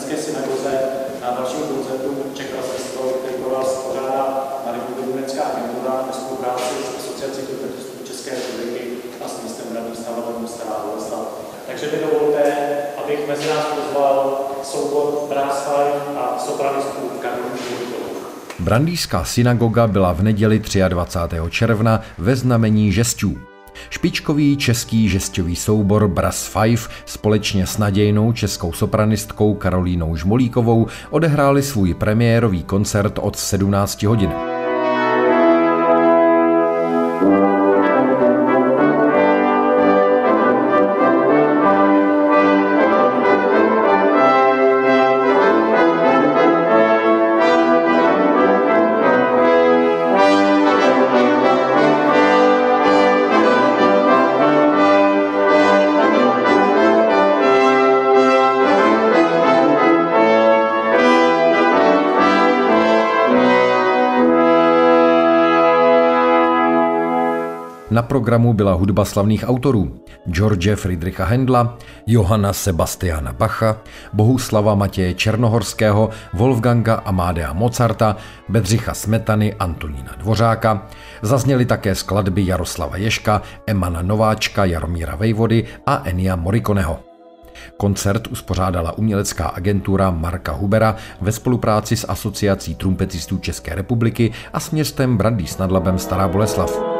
Brněnské synagoze na dalším koncertu Czech-Klasicko, který pro vás pořádá Národní agentura ve spolupráci s Asociací trumpetistů České republiky a s městem Hradní Stavovem Stará Boleslav. Takže mi dovolte, abych mezi nás pozval soubor Brass Five a sopranistů Karolínu Žmolíkovou. Brandýská synagoga byla v neděli 23. června ve znamení žesťů. Špičkový český žesťový soubor Brass Five společně s nadějnou českou sopranistkou Karolínou Žmolíkovou odehráli svůj premiérový koncert od 17 hodin. Na programu byla hudba slavných autorů George Friedricha Händla, Johanna Sebastiana Bacha, Bohuslava Matěje Černohorského, Wolfganga Amadea Mozarta, Bedřicha Smetany, Antonína Dvořáka. Zazněly také skladby Jaroslava Ježka, Emana Nováčka, Jaromíra Vejvody a Ennia Morriconeho. Koncert uspořádala umělecká agentura Marka Hubera ve spolupráci s Asociací trumpetistů České republiky a s městem Brandýs nad Labem Stará Boleslav.